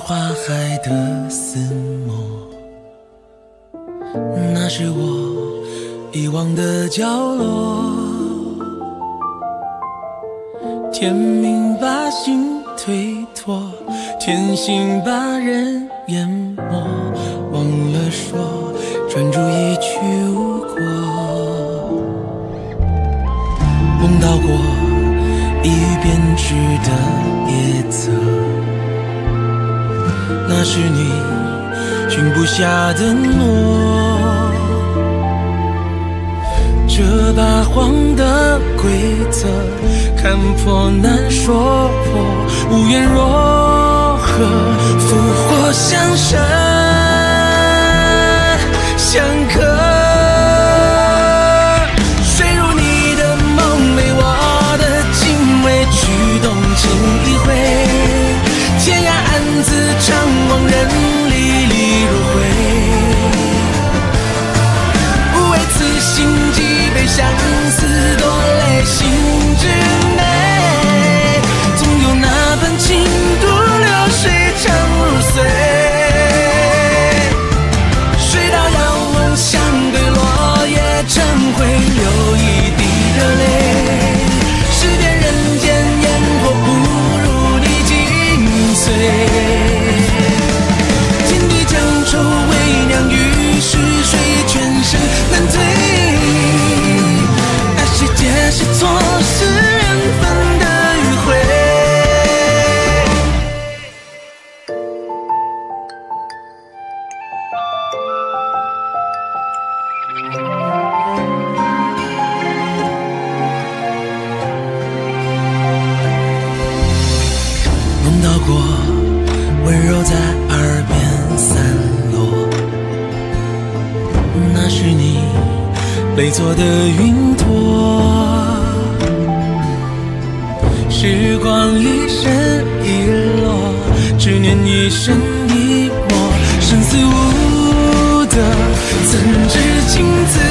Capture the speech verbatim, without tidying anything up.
花海的似墨，那是我遗忘的角落。天明把心推脱，天性把人淹没，忘了说专注一去无果。梦到过一语编织的夜色，那是你寻不下的诺。这八荒的规则，看破难说破，无缘若何，复活相生相克。水如你的梦没我的敬畏，驱动情一回，天涯暗自张望，人历历如灰。不为此心悸，被相思夺泪，心之内总有那般情渡流水，长如水。水到遥望相对，落叶成灰，流一滴热泪。试遍人间烟火，不如你精髓。天地将愁为娘，于是水全身难退。爱谁皆是错，是缘分的迂回。梦到过温柔在耳边散落，那是你累作的云朵。时光一生一落，执念一生一墨，生死无得，怎知情字